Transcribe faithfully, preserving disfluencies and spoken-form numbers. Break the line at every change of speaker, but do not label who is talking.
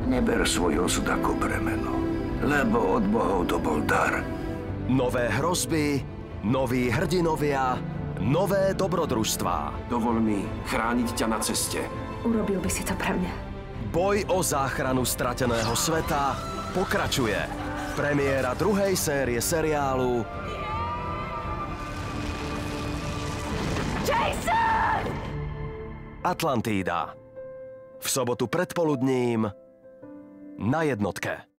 Neber svoj osud ako bremeno, lebo od bohov to bol dar.
Nové hrozby, noví hrdinovia, nové dobrodružstvá.
Dovol mi chrániť ťa na ceste.
Urobil by si to pre mňa.
Boj o záchranu strateného sveta pokračuje. Premiéra druhej série seriálu
Jason!
Atlantída. V sobotu predpoludním na jednotke.